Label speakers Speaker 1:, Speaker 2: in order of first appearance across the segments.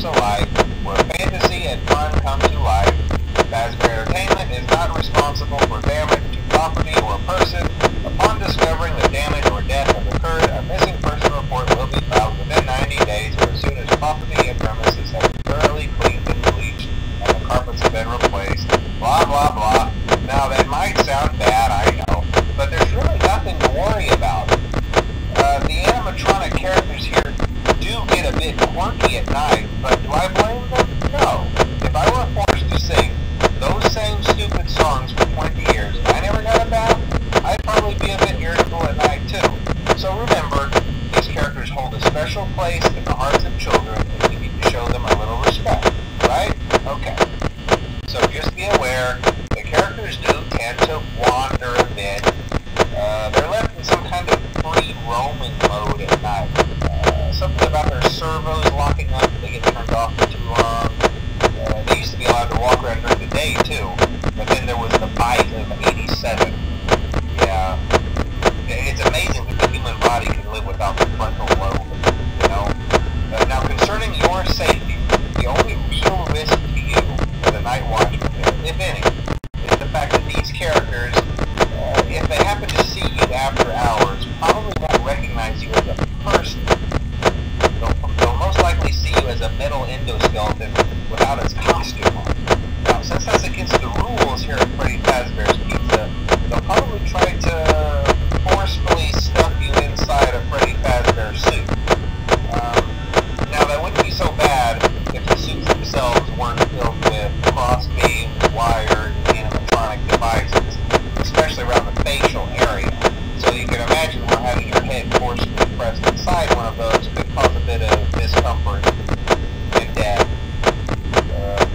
Speaker 1: to life, where fantasy and fun come to life. Fazbear Entertainment is not responsible for damage to property or person. Upon discovering that damage or death has occurred, a missing person report will be filed within 90 days or as soon as property and premises have been thoroughly cleaned and bleached and the carpets have been replaced. Blah, blah, blah. Now, that might sound bad, I know, but there's really nothing to worry about. The animatronic characters here do get a bit quirky at night, but do I blame them? No. If I were forced to sing those same stupid songs for 20 years and I never got a bath, I'd probably be a bit irritable at night too. So remember, these characters hold a special place in the hearts of children and we need to show them a little respect, right? Okay. So just be aware, the characters do tend to wander a bit. They're left in some kind of free roaming mode at night. Something about their servos locking up if they get turned off for too long. They used to be allowed to walk around during the day too, but then there was the bite of 87. Yeah, it's amazing that the human body can live without the frontal lobe, you know? Now concerning your safety, the only real risk to you as a night watchman, if any, is the fact that these characters, if they happen to see you after hours, probably won't recognize you as a person. They'll most likely see you as a metal endoskeleton without its costume on. Now, since that's against the rules here at Freddy Fazbear's Pizza, they'll probably try to forcefully stuff you inside a Freddy Fazbear suit. Now, that wouldn't be so bad if the suits themselves weren't filled with cross-beams, wires, and animatronic devices, especially around the facial area. So you can imagine where having your head forcibly pressed inside one of those could cause a bit of discomfort and death.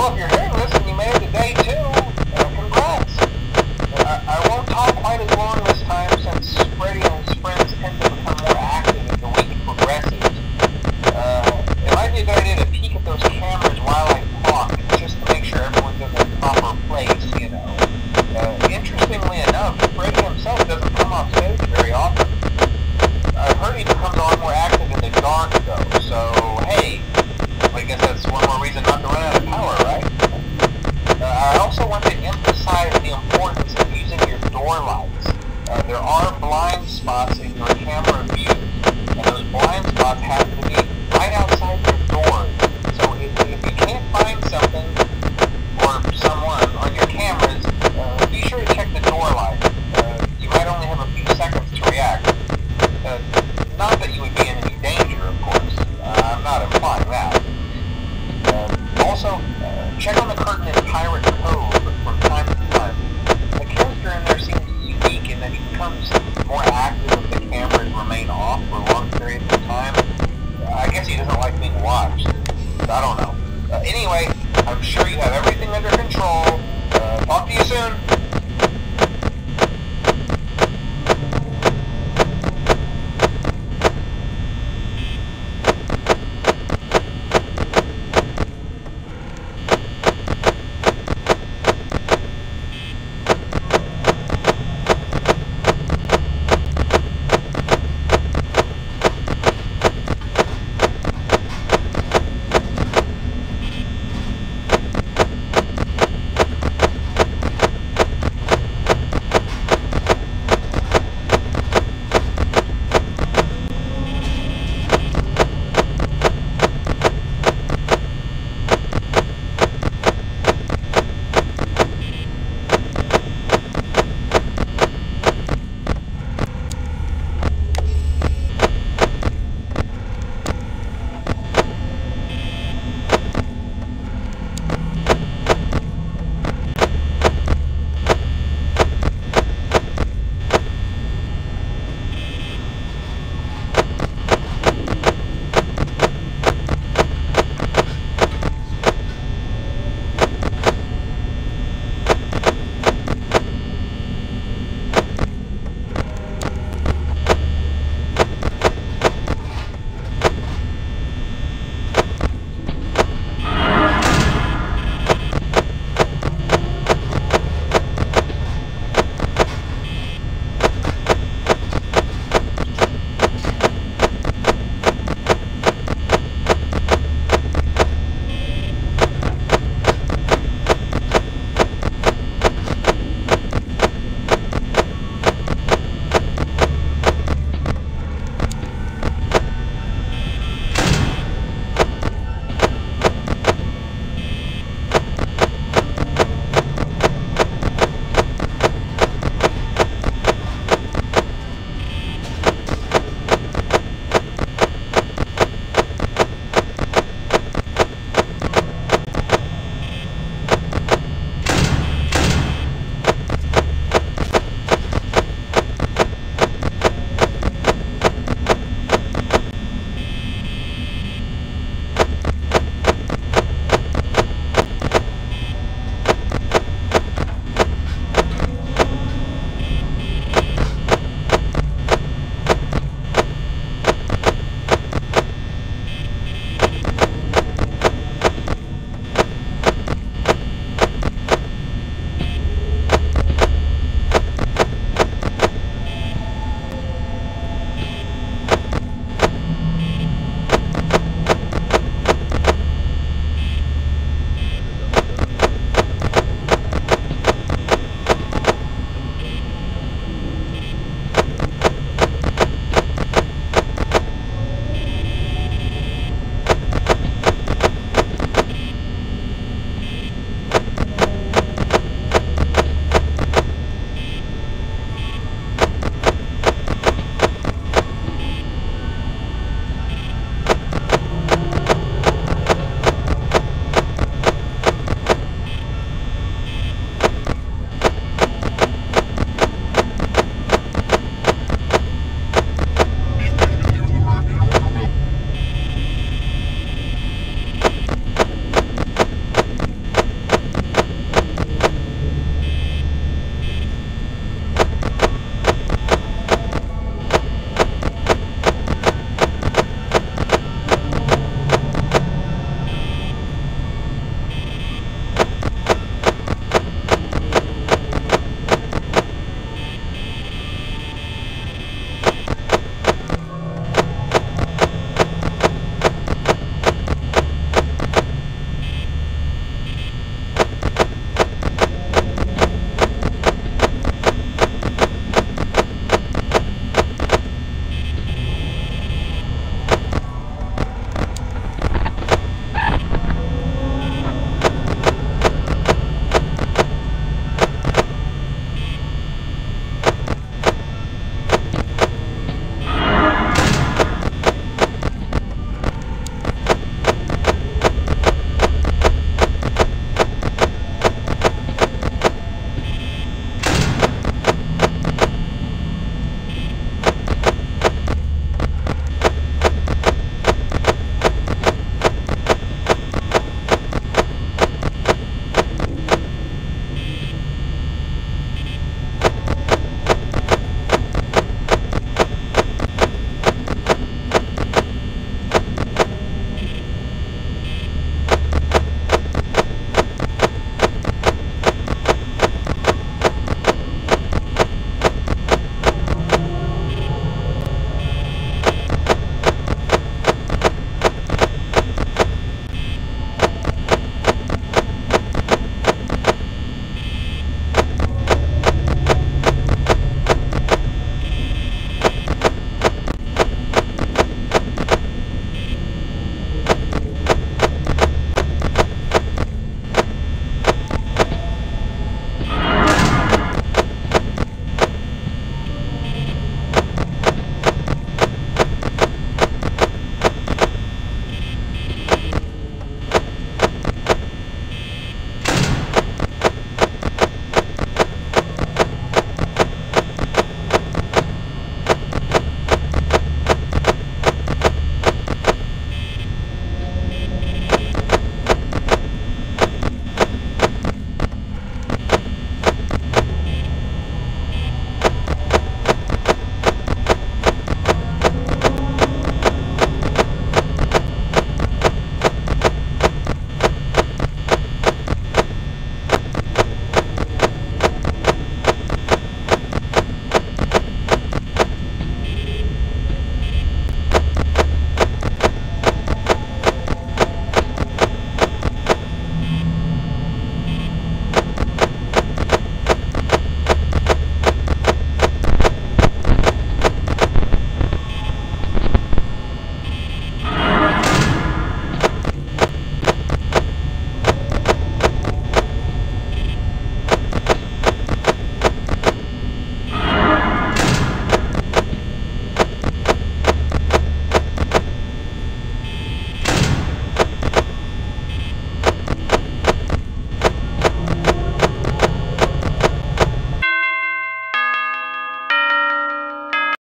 Speaker 1: Well, if you're hearing this and you made it to day 2, congrats. I won't talk quite as long this time since Freddy and his friends tend to become more active as the week progresses. It might be a good idea to peek at those cameras while I talk, just to make sure everyone's in their proper place, you know. Interestingly enough, Freddy himself doesn't come off stage very often. I've heard he becomes a lot more active in the dark, though, so hey, I guess that's one more reason not to run out of power, right? I also want to emphasize the importance of using your door lights. There are blind spots in your camera view, and those blind spots happen to be right outside your door. So if you can't find something or someone on your cameras, be sure to check the door light. You might only have a few seconds to react. Not that you would be in any danger, of course. I'm not implying that. Also, check on the curtain in Pirate Cove from time to time. The character in there seems unique in that he becomes more active if the cameras remain off for long periods of time. I guess he doesn't like being watched. I don't know. Anyway,